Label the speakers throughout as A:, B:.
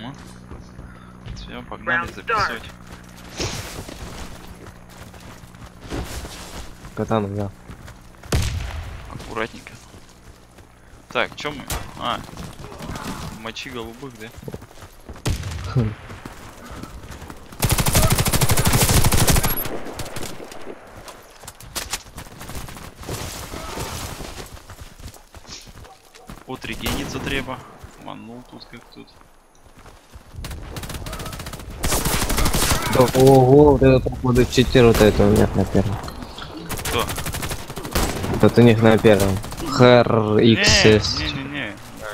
A: Ну, все, погнали записывать.
B: Катану, да.
A: Аккуратненько. Так, чё мы? А, мочи голубых, да? От регениться треба. Манул тут как тут.
B: Да, ого, вот это походу читер, вот это у них на первом.
A: Кто?
B: Вот у них на первом. XS.
A: Не-не-не.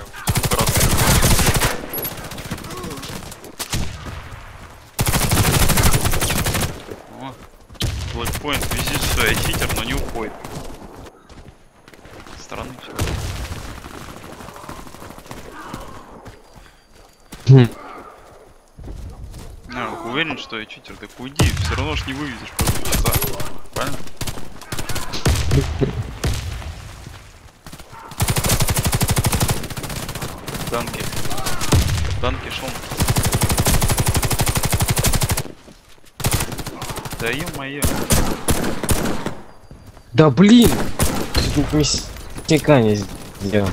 A: О, Blackpoint визит, что я читер, но не уходит. Странный человек. Уверен, что я читер, так уйди, все равно ж не вывезешь по 2 часа. Правильно? Данки. Данки шон. Да ё-моё.
B: Да блин! Чуть мясника не сделал.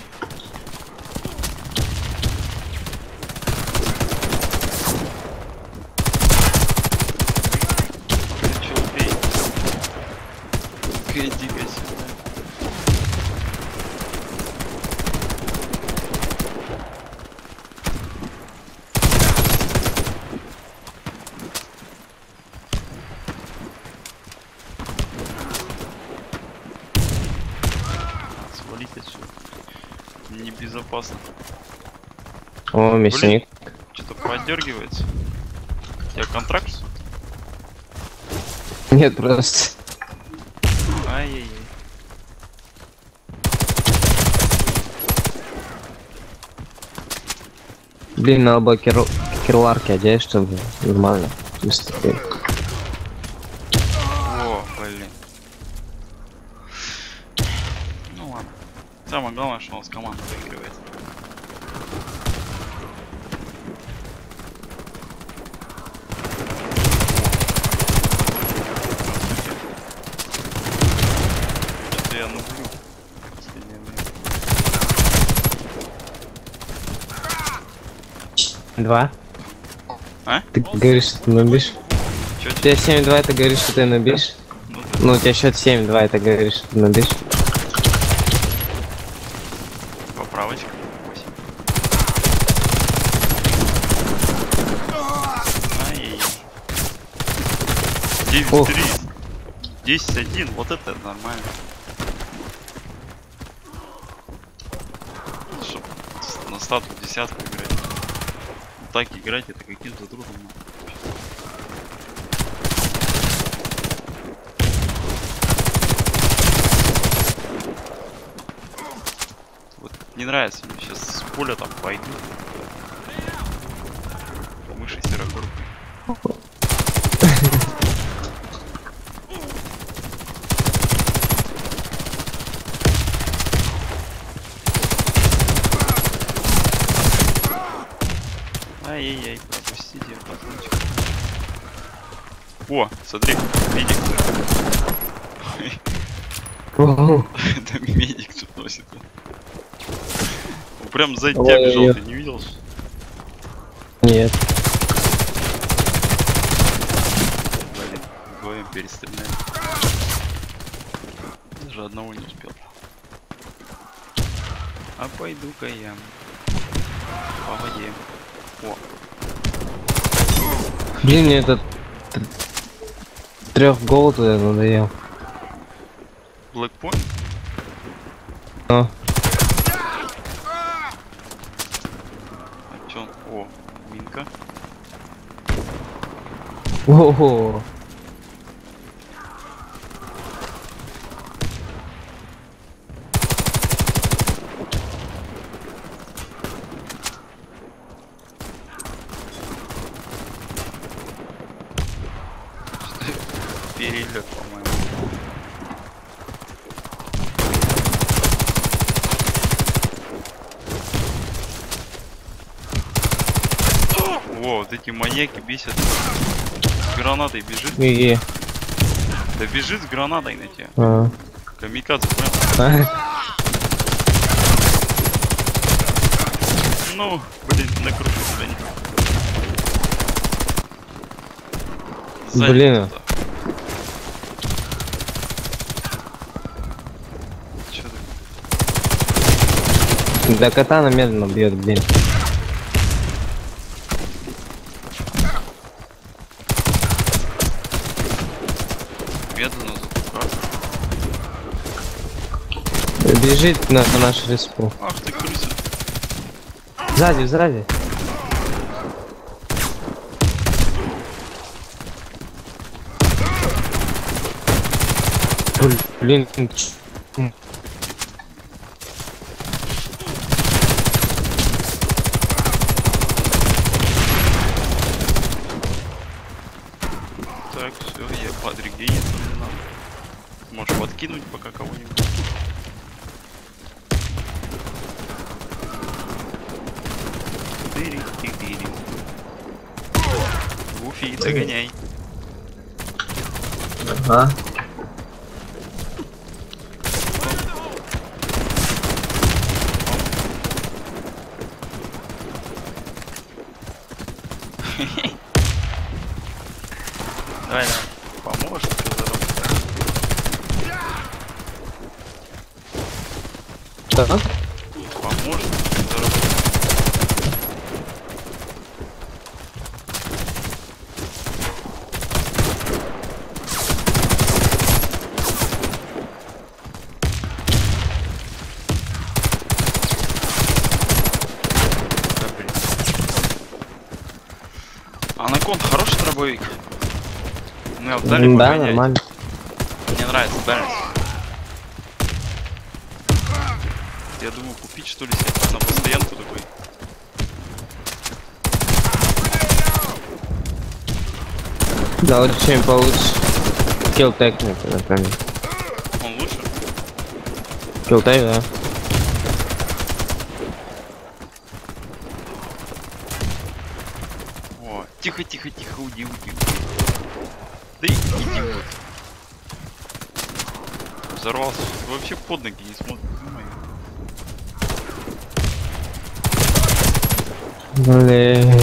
A: Свалить отсюда. Небезопасно.
B: О, мясник.
A: Что-то поддергивается. У тебя контракт?
B: Нет, просто.
A: Ай-яй-яй.
B: Блин, надо было кирларки одеть, чтобы нормально. Быстрее.
A: О, блин. Ну ладно. Самое главное, что у нас команда выигрывает. Что-то я набью. Последнее время.
B: 2.
A: А?
B: Ты говоришь, что ты набишь?
A: Чё
B: У тебя 7-2, ты говоришь, что ты набишь?
A: Ну,
B: Ну, у тебя счет 7-2, это говоришь, что ты набишь?
A: поправочка. 8. Ай-яй-яй. 9-3. 10-1. Вот это нормально. Чтоб на статус десятку играть. Вот так играть, это каким-то трудом. Вот не нравится мне сейчас с поля там пойду. Мыши серогорбые. Ай-яй-яй, пропустите, пацанчик. О, смотри, медик. Это медик тут носит. Он прям сзади тебя бежал, ты не видел?
B: Нет.
A: Блин, вдвоем перестреляем. Даже одного не успел. А пойду-ка я по воде. О.
B: Блин, мне этот 3 голода надоел.
A: Blackpoint?
B: А.
A: А чё он? О, минка.
B: Ого.
A: Перелет, по-моему. Во, вот эти маньяки бесят. С гранатой бежит.
B: Иги.
A: Да бежит с гранатой на тебя.
B: А.
A: Камикадзе, прям. Ну, блин, накручу тебя не. Сзади
B: Блин.
A: кто-то. Чё ты?
B: Да катана медленно бьет, блин.
A: Медленно затухаться.
B: Бежит на наш респу.
A: Ах ты крыса.
B: Сзади, сзади. Блин.
A: Так, все, я подрегениться не надо. Можешь подкинуть пока кого-нибудь. Тыри-тыри-тыри. Гуфи, догоняй.
B: Ага.
A: Давай, поможешь, что заработать.
B: Что?
A: Поможешь, что заработать. Да, блин. Анакон хороший дробовик. Ну, дали
B: Да,
A: погонять.
B: нормально.
A: Мне нравится дальность. Я думаю, купить что ли себе на постоянку такой.
B: Да, вот чем получше. Киллтек, например.
A: Он лучше?
B: Киллтек, да.
A: О, тихо, тихо, тихо, уйди, уйди. Да и идиот. Взорвался. Вообще под ноги не смотрит.
B: Блин.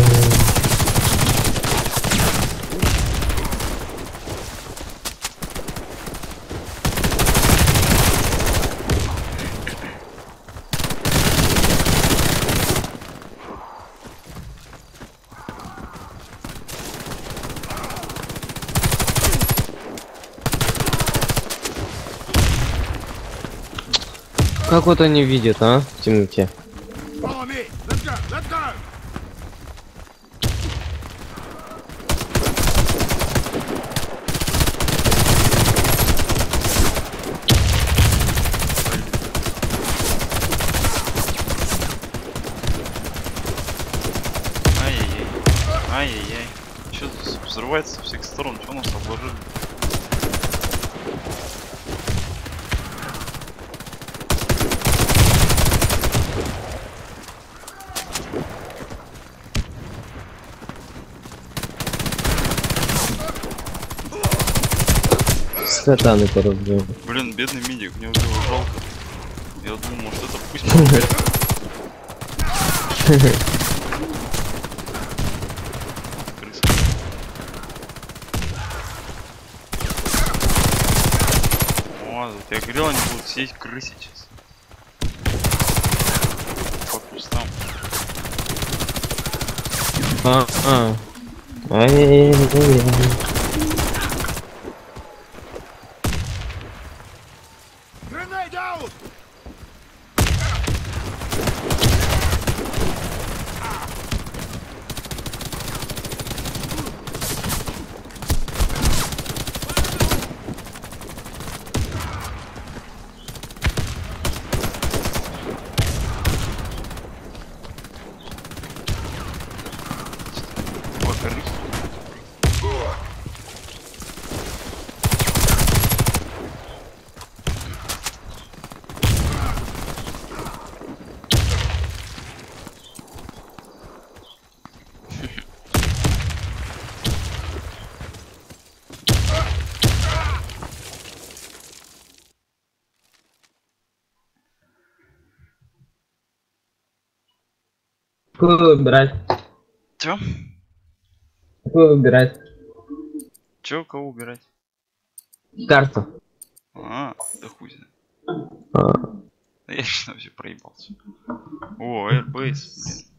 B: Как вот они видят, а? В темноте.
C: Follow me. Let's go. Let's go.
A: Ай-яй-яй. Ай-яй-яй. Что тут взрывается со всех сторон? Что нас обложили?
B: С катаны порубил.
A: Блин, бедный медик, мне его жалко. Я думал, может это пусть помогает. Крыса. О, я говорил, они будут сесть крысы сейчас. По кустам.
B: Ай-яй-яй-яй.
C: Grenade out.
A: О, крыс.
B: Какую выбирать?
A: Чё?
B: Какую выбирать?
A: Чё, кого убирать?
B: Карту.
A: А, да хуй знает.
B: А,
A: Да я сейчас вообще проебался. О, Airbase, блин.